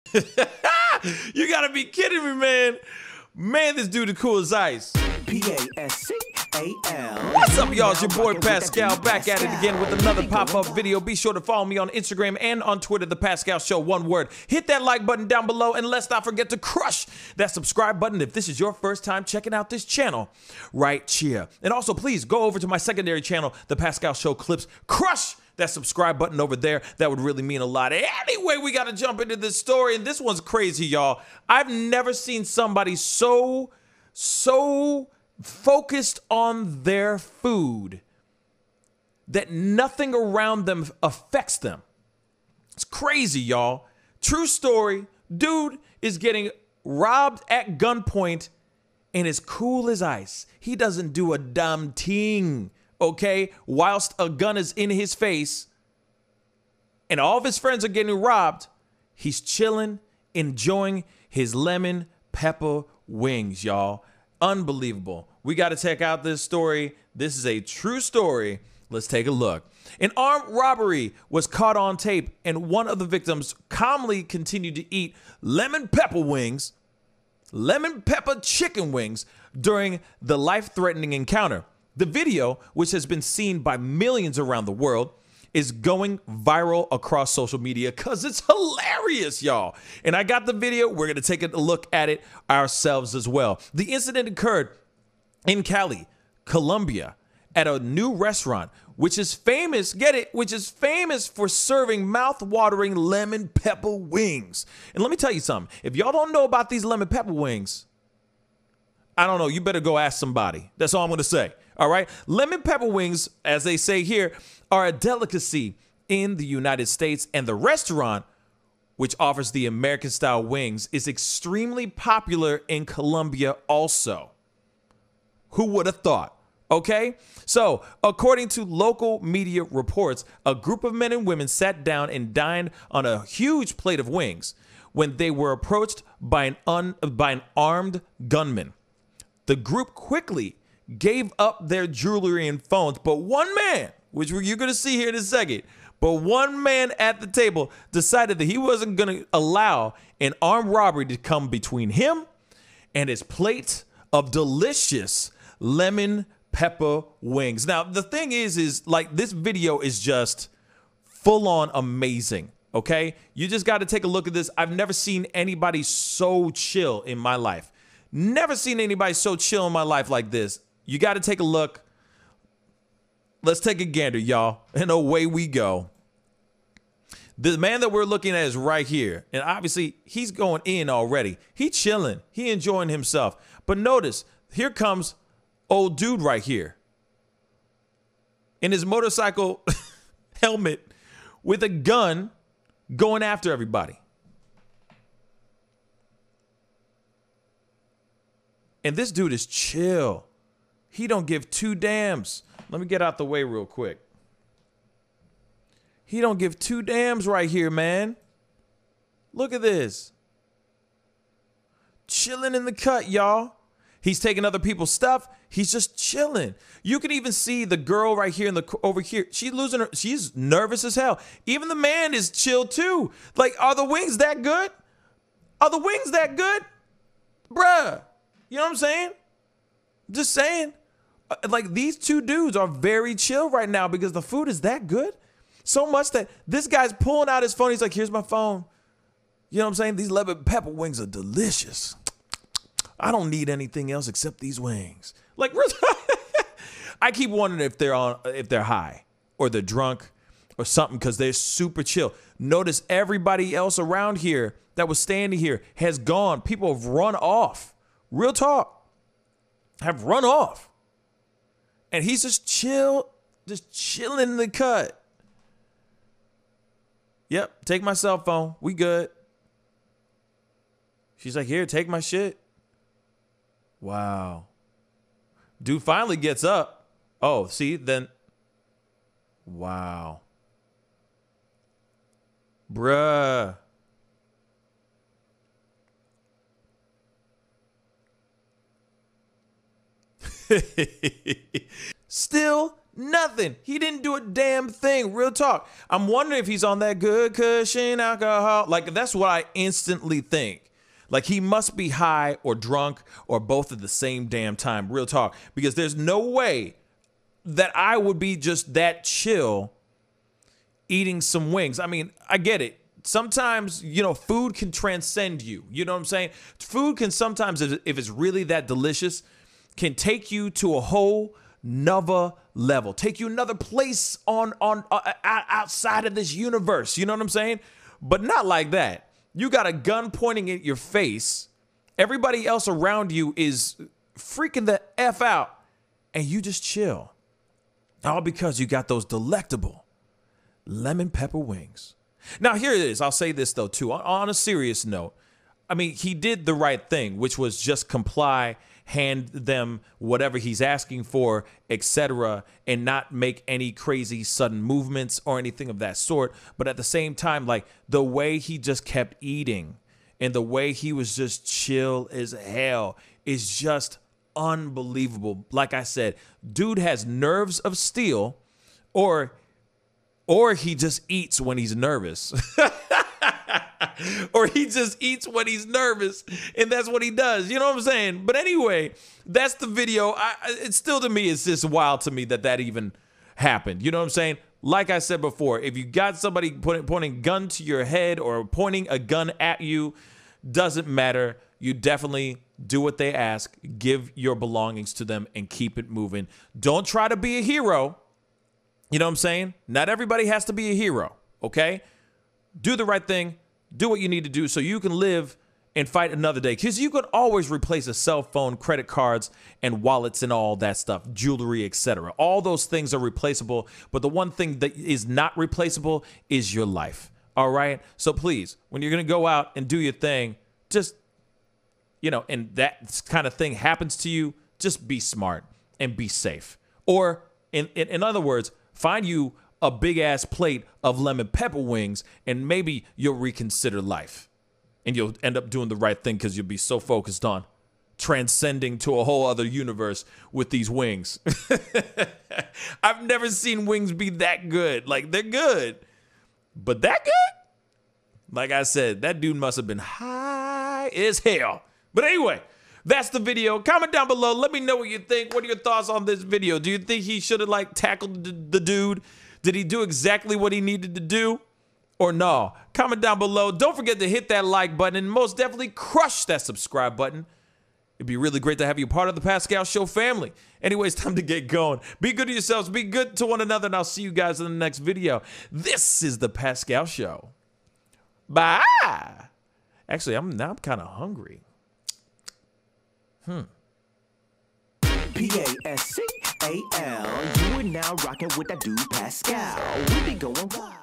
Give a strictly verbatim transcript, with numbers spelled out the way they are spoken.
You gotta be kidding me, man. Man, this dude is cool as ice. P A S C A L. What's up, y'all? It's your boy Pascal back at it again with another pop-up video. Be sure to follow me on Instagram and on Twitter, The Pascal Show, one word. Hit that like button down below, and let's not forget to crush that subscribe button if this is your first time checking out this channel right here. And also, please go over to my secondary channel, The Pascal Show Clips. Crush that subscribe button over there. That would really mean a lot. Anyway, we got to jump into this story, and this one's crazy, y'all. I've never seen somebody so, so focused on their food that nothing around them affects them. It's crazy, y'all. True story. Dude is getting robbed at gunpoint and is cool as ice. He doesn't do a dumb thing, okay? Whilst a gun is in his face and all of his friends are getting robbed, he's chilling, enjoying his lemon pepper wings, y'all. Unbelievable. We got to check out this story. This is a true story. Let's take a look. An armed robbery was caught on tape, and one of the victims calmly continued to eat lemon pepper wings, lemon pepper chicken wings during the life-threatening encounter. The video, which has been seen by millions around the world, is going viral across social media because it's hilarious, y'all. And I got the video. We're going to take a look at it ourselves as well. The incident occurred in Cali, Columbia, at a new restaurant, which is famous, get it, which is famous for serving mouth-watering lemon pepper wings. And let me tell you something. If y'all don't know about these lemon pepper wings, I don't know, you better go ask somebody. That's all I'm going to say. All right. Lemon pepper wings, as they say here, are a delicacy in the United States, and the restaurant, which offers the American-style wings, is extremely popular in Colombia also. Who would have thought? Okay. So, according to local media reports, a group of men and women sat down and dined on a huge plate of wings when they were approached by an, un, by an armed gunman. The group quickly gave up their jewelry and phones, but one man, which you're going to see here in a second, but one man at the table decided that he wasn't going to allow an armed robbery to come between him and his plate of delicious lemon pepper wings. Now, the thing is, is like this video is just full on amazing. Okay. You just got to take a look at this. I've never seen anybody so chill in my life. Never seen anybody so chill in my life like this. You got to take a look. Let's take a gander, y'all. And away we go. The man that we're looking at is right here. And obviously, he's going in already. He chilling. He enjoying himself. But notice, here comes old dude right here in his motorcycle helmet with a gun going after everybody. And this dude is chill. He don't give two damns. Let me get out the way real quick. He don't give two damns right here, man. Look at this. Chilling in the cut, y'all. He's taking other people's stuff. He's just chilling. You can even see the girl right here in the over here. She's losing her. She's nervous as hell. Even the man is chill too. Like, are the wings that good? Are the wings that good? Bruh. You know what I'm saying? Just saying. Like, these two dudes are very chill right now because the food is that good. So much that this guy's pulling out his phone. He's like, here's my phone. You know what I'm saying? These lemon pepper wings are delicious. I don't need anything else except these wings. Like, I keep wondering if they're on, if they're high or they're drunk or something, because they're super chill. Notice everybody else around here that was standing here has gone. People have run off. Real talk. Have run off. And he's just chill, just chilling in the cut. Yep, take my cell phone. We good. She's like, here, take my shit. Wow. Dude finally gets up. Oh, see, then. Wow. Bruh. Still Nothing. He didn't do a damn thing. Real talk. I'm wondering if he's on that good cushion alcohol. Like, that's what I instantly think. Like, he must be high or drunk or both at the same damn time. Real talk. Because there's no way that I would be just that chill eating some wings. I mean, I get it. Sometimes, you know, food can transcend you. You know what I'm saying? Food can sometimes, if it's really that delicious, can take you to a whole nother level, take you another place on on uh, outside of this universe. You know what I'm saying? But not like that. You got a gun pointing at your face. Everybody else around you is freaking the F out, and you just chill. All because you got those delectable lemon pepper wings. Now, here it is. I'll say this, though, too. On, on a serious note, I mean, he did the right thing, which was just comply, hand them whatever he's asking for, et cetera, and not make any crazy sudden movements or anything of that sort. But at the same time, like, the way he just kept eating and the way he was just chill as hell is just unbelievable. Like I said, dude has nerves of steel, or or he just eats when he's nervous. Or he just eats when he's nervous, and that's what he does. You know what I'm saying? But anyway, that's the video. I, it's still, to me, it's just wild to me that that even happened. You know what I'm saying? Like I said before, if you got somebody pointing, pointing a gun to your head or pointing a gun at you, doesn't matter. You definitely do what they ask. Give your belongings to them and keep it moving. Don't try to be a hero. You know what I'm saying? Not everybody has to be a hero, okay? Do the right thing. Do what you need to do so you can live and fight another day. Because you can always replace a cell phone, credit cards, and wallets and all that stuff, jewelry, et cetera. All those things are replaceable. But the one thing that is not replaceable is your life, all right? So please, when you're going to go out and do your thing, just, you know, and that kind of thing happens to you, just be smart and be safe. Or, in, in, in other words, find you a big-ass plate of lemon pepper wings, and maybe you'll reconsider life. And you'll end up doing the right thing because you'll be so focused on transcending to a whole other universe with these wings. I've never seen wings be that good. Like, they're good. But that good? Like I said, that dude must have been high as hell. But anyway, that's the video. Comment down below. Let me know what you think. What are your thoughts on this video? Do you think he should have, like, tackled the, the dude? Did he do exactly what he needed to do? Or no? Comment down below. Don't forget to hit that like button and most definitely crush that subscribe button. It'd be really great to have you part of the Pascal Show family. Anyways, time to get going. Be good to yourselves. Be good to one another. And I'll see you guys in the next video. This is the Pascal Show. Bye. Actually, I'm now I'm kind of hungry. Hmm. P A S C A L. You are now rocking with that dude Pascal. We be going wild.